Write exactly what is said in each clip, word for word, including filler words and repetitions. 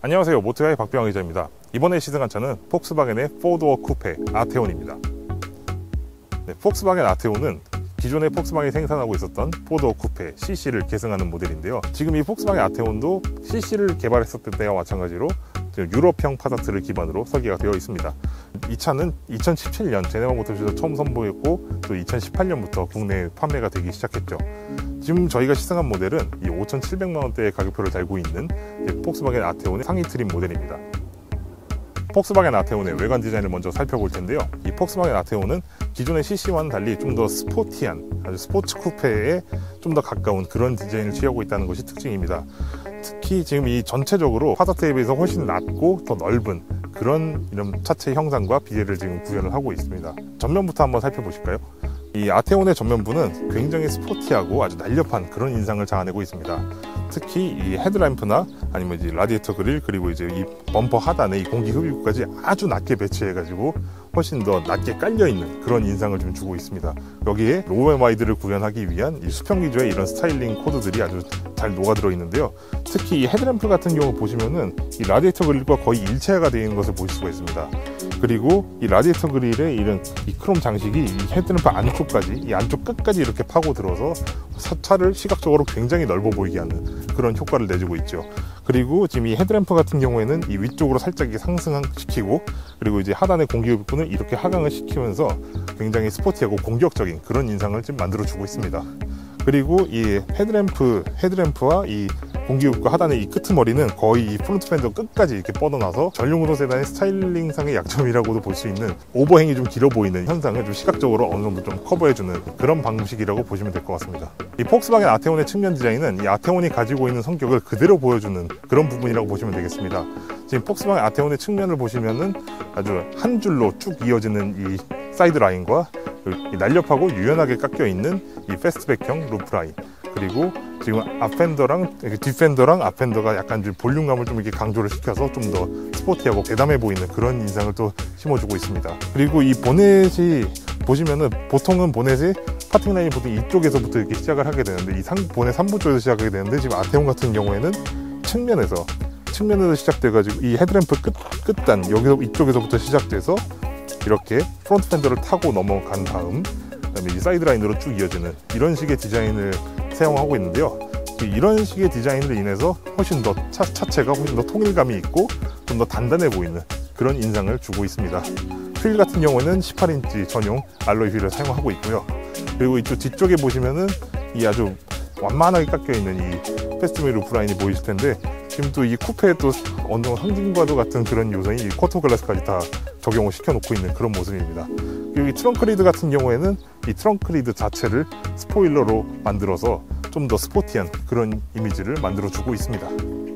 안녕하세요, 모토야의 박병환 기자입니다. 이번에 시승한 차는 폭스바겐의 포도어 쿠페 아테온입니다. 네, 폭스바겐 아테온은 기존의 폭스바겐이 생산하고 있었던 포도어 쿠페 씨씨를 계승하는 모델인데요. 지금 이 폭스바겐 아테온도 씨씨를 개발했었을 때와 마찬가지로 유럽형 파사트를 기반으로 설계가 되어 있습니다. 이 차는 이천십칠 년 제네바 모터스에서 처음 선보였고 또 이천십팔 년부터 국내에 판매가 되기 시작했죠. 지금 저희가 시승한 모델은 이 오천칠백만 원대의 가격표를 달고 있는 폭스바겐 아테온의 상위 트림 모델입니다. 폭스바겐 아테온의 외관 디자인을 먼저 살펴볼 텐데요. 이 폭스바겐 아테온은 기존의 씨씨와는 달리 좀 더 스포티한, 아주 스포츠 쿠페에 좀 더 가까운 그런 디자인을 취하고 있다는 것이 특징입니다. 특히 지금 이 전체적으로 파사트에 비해서 훨씬 낮고 더 넓은 그런 이런 차체 형상과 비례를 지금 구현을 하고 있습니다. 전면부터 한번 살펴보실까요? 이 아테온의 전면부는 굉장히 스포티하고 아주 날렵한 그런 인상을 자아내고 있습니다. 특히 이 헤드램프나 아니면 이제 라디에이터 그릴, 그리고 이제 이 범퍼 하단에 이 공기 흡입구까지 아주 낮게 배치해가지고 훨씬 더 낮게 깔려있는 그런 인상을 좀 주고 있습니다. 여기에 로우 앤 와이드를 구현하기 위한 이 수평 기조의 이런 스타일링 코드들이 아주 잘 녹아들어 있는데요. 특히 이 헤드램프 같은 경우 보시면은 이 라디에이터 그릴과 거의 일체화가 되어 있는 것을 보실 수가 있습니다. 그리고 이 라디에이터 그릴의 이런 이 크롬 장식이 이 헤드램프 안쪽까지, 이 안쪽 끝까지 이렇게 파고 들어서 차를 시각적으로 굉장히 넓어 보이게 하는 그런 효과를 내주고 있죠. 그리고 지금 이 헤드램프 같은 경우에는 이 위쪽으로 살짝 상승시키고, 그리고 이제 하단의 공기흡입구는 이렇게 하강을 시키면서 굉장히 스포티하고 공격적인 그런 인상을 지금 만들어주고 있습니다. 그리고 이 헤드램프, 헤드램프와 이 공기흡입구 하단의 이 끄트머리는 거의 이 프론트 팬더 끝까지 이렇게 뻗어나서 전륜구동 세단의 스타일링상의 약점이라고도 볼 수 있는 오버행이 좀 길어 보이는 현상을 좀 시각적으로 어느 정도 좀 커버해주는 그런 방식이라고 보시면 될 것 같습니다. 이 폭스바겐 아테온의 측면 디자인은 이 아테온이 가지고 있는 성격을 그대로 보여주는 그런 부분이라고 보시면 되겠습니다. 지금 폭스바겐 아테온의 측면을 보시면은 아주 한 줄로 쭉 이어지는 이 사이드 라인과 이 날렵하고 유연하게 깎여 있는 이 패스트백형 루프 라인, 그리고 지금 앞펜더랑 뒷펜더랑 앞펜더가 약간 좀 볼륨감을 좀 이렇게 강조를 시켜서 좀 더 스포티하고 대담해 보이는 그런 인상을 또 심어주고 있습니다. 그리고 이 보넷이 보시면은 보통은 보넷이 파팅 라인이 보통 이쪽에서부터 이렇게 시작을 하게 되는데 이 상, 보넷 삼 부 쪽에서 시작하게 되는데 지금 아테온 같은 경우에는 측면에서 측면에서 시작돼가지고 이 헤드램프 끝, 끝단 여기서 이쪽에서부터 시작돼서 이렇게 프론트 펜더를 타고 넘어간 다음 그다음에 이 사이드 라인으로 쭉 이어지는 이런 식의 디자인을 사용하고 있는데요. 이런 식의 디자인으로 인해서 훨씬 더 차, 차체가 훨씬 더 통일감이 있고 좀 더 단단해 보이는 그런 인상을 주고 있습니다. 휠 같은 경우는 십팔 인치 전용 알로이 휠을 사용하고 있고요. 그리고 이쪽 뒤쪽에 보시면은 이 아주 완만하게 깎여 있는 이 패스트메 루프 라인이 보이실 텐데, 지금 또 이 쿠페에 또 어느 정도 상징과도 같은 그런 요소인 이 쿼터 글라스까지 다 적용을 시켜놓고 있는 그런 모습입니다. 그리고 이 트렁크 리드 같은 경우에는 이 트렁크 리드 자체를 스포일러로 만들어서 좀 더 스포티한 그런 이미지를 만들어주고 있습니다.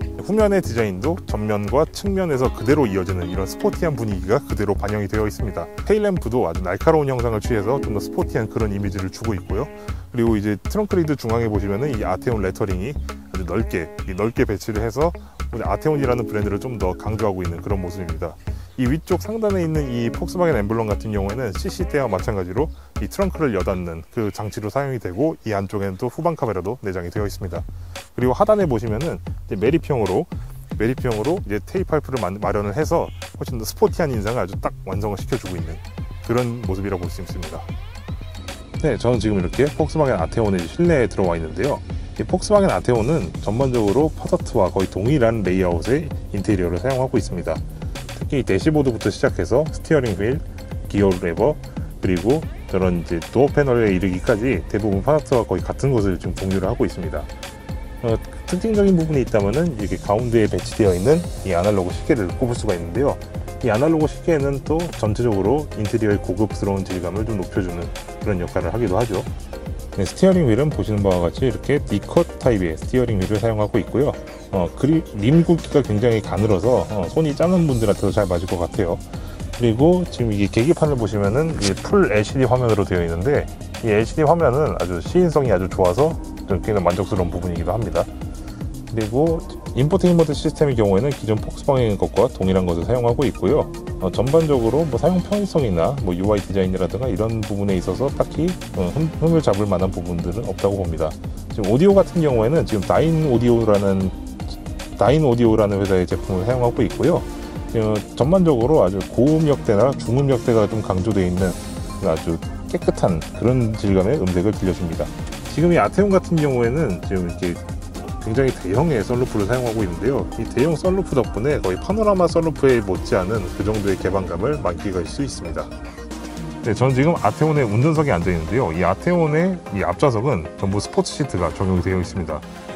후면의 디자인도 전면과 측면에서 그대로 이어지는 이런 스포티한 분위기가 그대로 반영이 되어 있습니다. 테일램프도 아주 날카로운 형상을 취해서 좀 더 스포티한 그런 이미지를 주고 있고요. 그리고 이제 트렁크 리드 중앙에 보시면은 이 아테온 레터링이 아주 넓게 넓게 배치를 해서 아테온이라는 브랜드를 좀 더 강조하고 있는 그런 모습입니다. 이 위쪽 상단에 있는 이 폭스바겐 엠블럼 같은 경우에는 씨씨 때와 마찬가지로 이 트렁크를 여닫는 그 장치로 사용이 되고, 이 안쪽에는 또 후방 카메라도 내장이 되어 있습니다. 그리고 하단에 보시면은 이제 매립형으로 매립형으로 이제 테이프 파이프를 마련을 해서 훨씬 더 스포티한 인상을 아주 딱 완성을 시켜주고 있는 그런 모습이라고 볼 수 있습니다. 네, 저는 지금 이렇게 폭스바겐 아테온의 실내에 들어와 있는데요. 이 폭스바겐 아테온은 전반적으로 파사트와 거의 동일한 레이아웃의 인테리어를 사용하고 있습니다. 특히 대시보드부터 시작해서 스티어링 휠, 기어 레버, 그리고 저런 이제 도어 패널에 이르기까지 대부분 파사트와 거의 같은 것을 지금 공유를 하고 있습니다. 어, 특징적인 부분이 있다면은 이렇게 가운데에 배치되어 있는 이 아날로그 시계를 꼽을 수가 있는데요. 이 아날로그 시계는 또 전체적으로 인테리어의 고급스러운 질감을 좀 높여주는 그런 역할을 하기도 하죠. 네, 스티어링 휠은 보시는 바와 같이 이렇게 D컷 타입의 스티어링 휠을 사용하고 있고요. 어, 그리, 림 굵기가 굉장히 가늘어서 어, 손이 작은 분들한테도 잘 맞을 것 같아요. 그리고 지금 이게 계기판을 보시면은 이게 풀 엘시디 화면으로 되어 있는데, 이 엘시디 화면은 아주 시인성이 아주 좋아서 굉장히 만족스러운 부분이기도 합니다. 그리고 인포테인먼트 시스템의 경우에는 기존 폭스바겐 것과 동일한 것을 사용하고 있고요. 어, 전반적으로 뭐 사용 편의성이나 뭐 유아이 디자인이라든가 이런 부분에 있어서 딱히 어, 흠, 흠을 잡을 만한 부분들은 없다고 봅니다. 지금 오디오 같은 경우에는 지금 나인 오디오라는 다인 오디오라는 회사의 제품을 사용하고 있고요. 어, 전반적으로 아주 고음역대나 중음역대가 좀 강조되어 있는 아주 깨끗한 그런 질감의 음색을 들려줍니다. 지금 이 아테온 같은 경우에는 지금 이렇게 굉장히 대형의 썬루프를 사용하고 있는데요. 이 대형 썬루프 덕분에 거의 파노라마 썬루프에 못지않은 그 정도의 개방감을 만끽할 수 있습니다. 네, 저는 지금 아테온의 운전석에 앉아 있는데요. 이 아테온의 이 앞좌석은 전부 스포츠 시트가 적용이 되어 있습니다.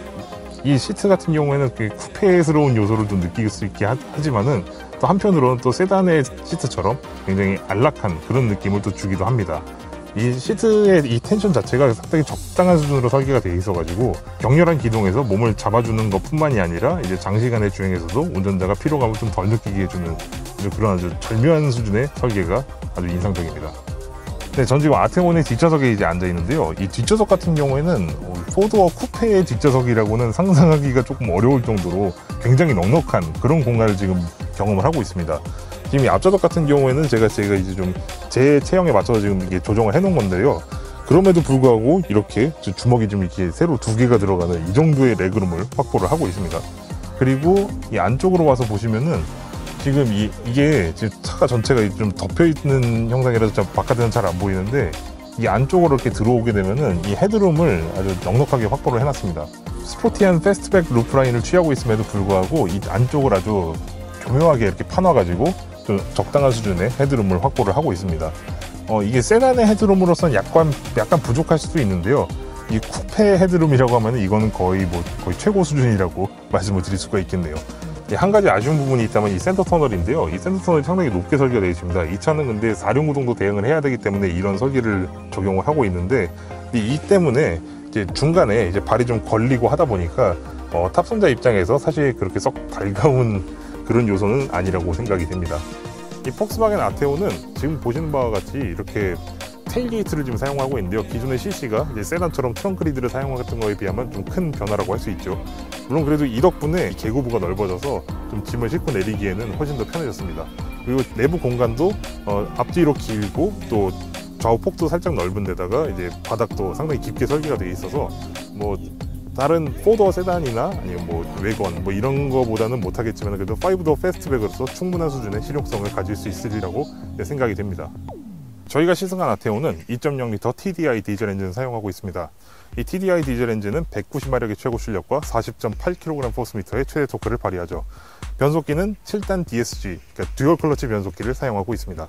이 시트 같은 경우에는 쿠페스러운 요소를 좀 느낄 수 있게 하지만은 또 한편으로는 또 세단의 시트처럼 굉장히 안락한 그런 느낌을 또 주기도 합니다. 이 시트의 이 텐션 자체가 상당히 적당한 수준으로 설계가 되어 있어가지고 격렬한 기동에서 몸을 잡아주는 것 뿐만이 아니라 이제 장시간의 주행에서도 운전자가 피로감을 좀 덜 느끼게 해주는 그런 아주 절묘한 수준의 설계가 아주 인상적입니다. 네, 전 지금 아테온의 뒷좌석에 이제 앉아 있는데요. 이 뒷좌석 같은 경우에는 포드워 쿠페의 뒷좌석이라고는 상상하기가 조금 어려울 정도로 굉장히 넉넉한 그런 공간을 지금 경험을 하고 있습니다. 지금 이 앞좌석 같은 경우에는 제가 제가 이제 좀 제 체형에 맞춰서 지금 이게 조정을 해 놓은 건데요. 그럼에도 불구하고 이렇게 주먹이 좀 이렇게 새로 두 개가 들어가는 이 정도의 레그룸을 확보를 하고 있습니다. 그리고 이 안쪽으로 와서 보시면은 지금 이, 이게 지금 차가 전체가 좀 덮여 있는 형상이라서 바깥에는 잘 안 보이는데 이 안쪽으로 이렇게 들어오게 되면은 이 헤드룸을 아주 넉넉하게 확보를 해놨습니다. 스포티한 패스트백 루프라인을 취하고 있음에도 불구하고 이 안쪽을 아주 교묘하게 이렇게 파놔가지고 좀 적당한 수준의 헤드룸을 확보를 하고 있습니다. 어, 이게 세단의 헤드룸으로서는 약간, 약간 부족할 수도 있는데요. 이 쿠페 헤드룸이라고 하면 이거는 거의 뭐 거의 최고 수준이라고 말씀을 드릴 수가 있겠네요. 한 가지 아쉬운 부분이 있다면 이 센터 터널인데요. 이 센터 터널이 상당히 높게 설계가 되어 있습니다. 이 차는 근데 사륜구동도 대응을 해야 되기 때문에 이런 설계를 적용을 하고 있는데 이 때문에 이제 중간에 이제 발이 좀 걸리고 하다 보니까 어, 탑승자 입장에서 사실 그렇게 썩 달가운 그런 요소는 아니라고 생각이 됩니다. 이 폭스바겐 아테온은 지금 보시는 바와 같이 이렇게 테일게이트를 지금 사용하고 있는데요. 기존의 씨씨가 이제 세단처럼 트렁크 리드를 사용했던 거에 비하면 좀 큰 변화라고 할 수 있죠. 물론 그래도 이 덕분에 계고부가 넓어져서 좀 짐을 싣고 내리기에는 훨씬 더 편해졌습니다. 그리고 내부 공간도 어, 앞뒤로 길고 또 좌우 폭도 살짝 넓은 데다가 이제 바닥도 상당히 깊게 설계가 되어 있어서 뭐 다른 포도어 세단이나 아니면 뭐 웨건 뭐 이런 거보다는 못하겠지만 그래도 파이브 도어 패스트백으로서 충분한 수준의 실용성을 가질 수 있으리라고 생각이 됩니다. 저희가 시승한 아테온은 이 점 영 리터 티디아이 디젤 엔진을 사용하고 있습니다. 이 티디아이 디젤 엔진은 백구십 마력의 최고 출력과 사십 점 팔 킬로그램 포스미터의 최대 토크를 발휘하죠. 변속기는 칠 단 디에스지, 그러니까 듀얼 클러치 변속기를 사용하고 있습니다.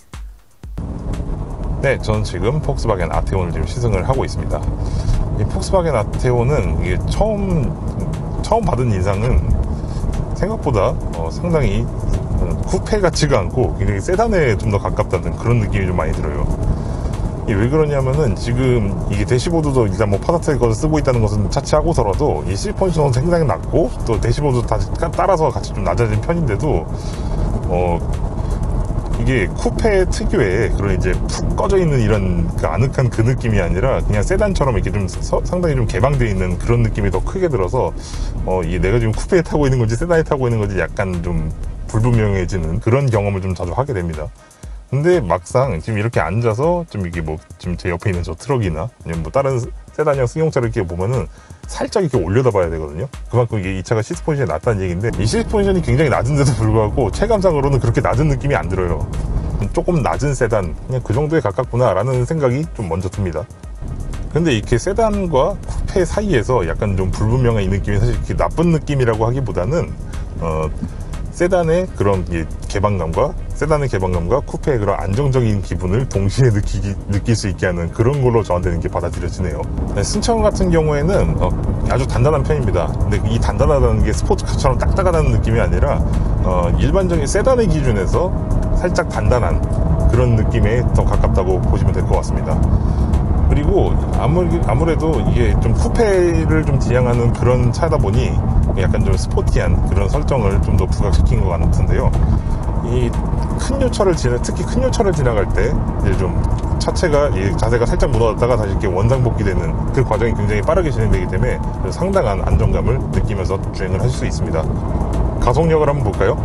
네, 저는 지금 폭스바겐 아테온을 지금 시승을 하고 있습니다. 이 폭스바겐 아테온은 이게 처음 처음 받은 인상은 생각보다 어, 상당히 쿠페 같지가 않고 굉장히 세단에 좀 더 가깝다는 그런 느낌이 좀 많이 들어요. 이게 왜 그러냐면은 지금 이게 대시보드도 일단 뭐 파사트 것을 쓰고 있다는 것은 차치하고서라도 이 실폰션은 상당히 낮고 또 대시보드 다 따라서 같이 좀 낮아진 편인데도 어 이게 쿠페 특유의 그런 이제 푹 꺼져 있는 이런 그 아늑한 그 느낌이 아니라 그냥 세단처럼 이렇게 좀 서, 상당히 좀 개방되어 있는 그런 느낌이 더 크게 들어서 어 이게 내가 지금 쿠페에 타고 있는 건지 세단에 타고 있는 건지 약간 좀 불분명해지는 그런 경험을 좀 자주 하게 됩니다. 근데 막상 지금 이렇게 앉아서 좀 이게 뭐 지금 제 옆에 있는 저 트럭이나 아니면 뭐 다른 세단형 승용차를 이렇게 보면은 살짝 이렇게 올려다 봐야 되거든요. 그만큼 이게 이 차가 시트 포지션이 낮다는 얘기인데 이 시트 포지션이 굉장히 낮은데도 불구하고 체감상으로는 그렇게 낮은 느낌이 안 들어요. 조금 낮은 세단 그냥 그 정도에 가깝구나 라는 생각이 좀 먼저 듭니다. 근데 이렇게 세단과 쿠페 사이에서 약간 좀 불분명한 이 느낌이 사실 이렇게 나쁜 느낌이라고 하기보다는 어 세단의 그런 개방감과 세단의 개방감과 쿠페의 그런 안정적인 기분을 동시에 느끼기, 느낄 수 있게 하는 그런 걸로 저한테는 이렇게 받아들여지네요. 승차원 같은 경우에는 어, 아주 단단한 편입니다. 근데 이 단단하다는 게 스포츠카처럼 딱딱하다는 느낌이 아니라 어, 일반적인 세단의 기준에서 살짝 단단한 그런 느낌에 더 가깝다고 보시면 될 것 같습니다. 그리고 아무, 아무래도 이게 좀 쿠페를 좀 지향하는 그런 차다 보니 약간 좀 스포티한 그런 설정을 좀 더 부각시킨 것 같은데요. 이 큰 요철을 지나 특히 큰 요철을 지나갈 때 이제 좀 차체가 자세가 살짝 무너졌다가 다시 이렇게 원상복귀되는 그 과정이 굉장히 빠르게 진행되기 때문에 상당한 안정감을 느끼면서 주행을 하실 수 있습니다. 가속력을 한번 볼까요?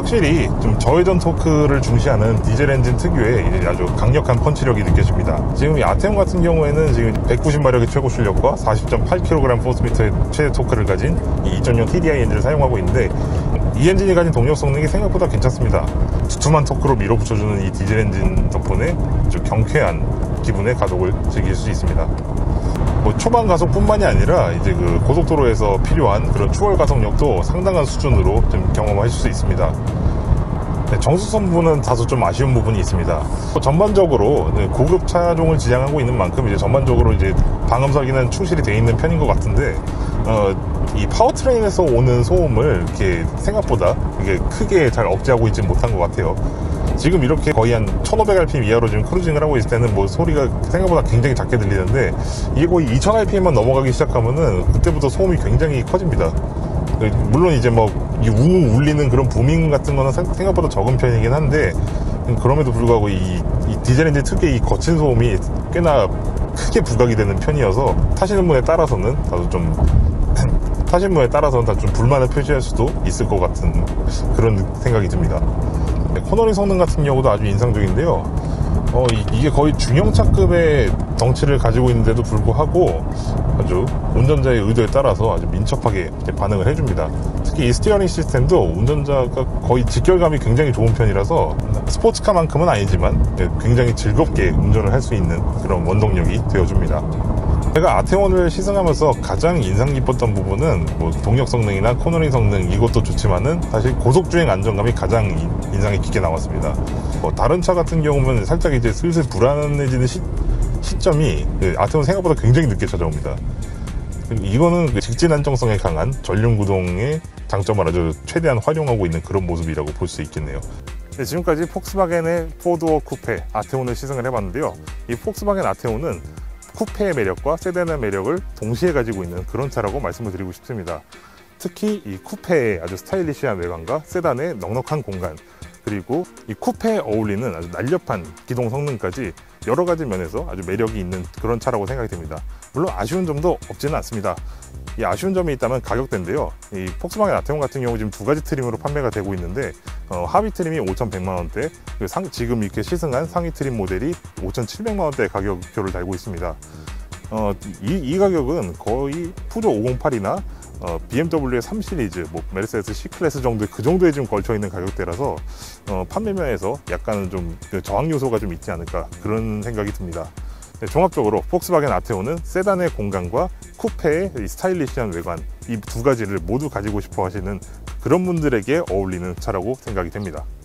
확실히 좀 저회전 토크를 중시하는 디젤 엔진 특유의 아주 강력한 펀치력이 느껴집니다. 지금 이 아테온 같은 경우에는 지금 백구십 마력의 최고 출력과 사십 점 팔 킬로그램 포스미터의 최대 토크를 가진 이 이점 영 티디아이 엔진을 사용하고 있는데, 이 엔진이 가진 동력 성능이 생각보다 괜찮습니다. 두툼한 토크로 밀어붙여주는 이 디젤 엔진 덕분에 아주 경쾌한 기분의 가속을 즐길 수 있습니다. 뭐 초반 가속뿐만이 아니라 이제 그 고속도로에서 필요한 그런 추월 가속력도 상당한 수준으로 좀 경험하실 수 있습니다. 네, 정수성 부분은 다소 좀 아쉬운 부분이 있습니다. 전반적으로 고급 차종을 지향하고 있는 만큼 이제 전반적으로 이제 방음 설계는 충실히 되어 있는 편인 것 같은데, 어, 이 파워트레인에서 오는 소음을 이렇게 생각보다 이게 크게 잘 억제하고 있지 못한 것 같아요. 지금 이렇게 거의 한 천오백 알피엠 이하로 지금 크루징을 하고 있을 때는 뭐 소리가 생각보다 굉장히 작게 들리는데, 이게 거의 이천 알피엠만 넘어가기 시작하면은 그때부터 소음이 굉장히 커집니다. 물론 이제 뭐 웅웅 울리는 그런 부밍 같은 거는 생각보다 적은 편이긴 한데, 그럼에도 불구하고 이, 이 디젤 엔진 특유의 이 거친 소음이 꽤나 크게 부각이 되는 편이어서 타시는 분에 따라서는 다소 좀 타시는 분에 따라서는 다 좀 불만을 표시할 수도 있을 것 같은 그런 생각이 듭니다. 코너링 성능 같은 경우도 아주 인상적인데요. 어, 이, 이게 거의 중형차급의 덩치를 가지고 있는데도 불구하고 아주 운전자의 의도에 따라서 아주 민첩하게 반응을 해줍니다. 특히 이 스티어링 시스템도 운전자가 거의 직결감이 굉장히 좋은 편이라서 스포츠카만큼은 아니지만 굉장히 즐겁게 운전을 할 수 있는 그런 원동력이 되어줍니다. 제가 아테온을 시승하면서 가장 인상 깊었던 부분은 뭐 동력 성능이나 코너링 성능 이것도 좋지만은 사실 고속주행 안정감이 가장 인상이 깊게 나왔습니다. 뭐 다른 차 같은 경우는 살짝 이제 슬슬 불안해지는 시, 시점이 아테온 생각보다 굉장히 늦게 찾아옵니다. 이거는 직진 안정성에 강한 전륜 구동의 장점을 아주 최대한 활용하고 있는 그런 모습이라고 볼 수 있겠네요. 네, 지금까지 폭스바겐의 포도어 쿠페 아테온을 시승을 해봤는데요. 이 폭스바겐 아테온은 쿠페의 매력과 세단의 매력을 동시에 가지고 있는 그런 차라고 말씀을 드리고 싶습니다. 특히 이 쿠페의 아주 스타일리시한 외관과 세단의 넉넉한 공간, 그리고 이 쿠페에 어울리는 아주 날렵한 기동 성능까지 여러 가지 면에서 아주 매력이 있는 그런 차라고 생각이 됩니다. 물론 아쉬운 점도 없지는 않습니다. 이 아쉬운 점이 있다면 가격대인데요. 이 폭스바겐 아테온 같은 경우 지금 두 가지 트림으로 판매가 되고 있는데, 어, 하위 트림이 오천백만 원대, 상, 지금 이렇게 시승한 상위 트림 모델이 오천칠백만 원대 가격표를 달고 있습니다. 어, 이, 이 가격은 거의 푸조 오공팔이나 어, 비엠더블유의 삼 시리즈, 뭐 메르세데스 C클래스 정도의 그 정도에 지금 걸쳐 있는 가격대라서 어, 판매면에서 약간은 좀 저항 요소가 좀 있지 않을까 그런 생각이 듭니다. 네, 종합적으로 폭스바겐 아테온은 세단의 공간과 쿠페의 이 스타일리시한 외관, 이 두 가지를 모두 가지고 싶어 하시는 그런 분들에게 어울리는 차라고 생각이 됩니다.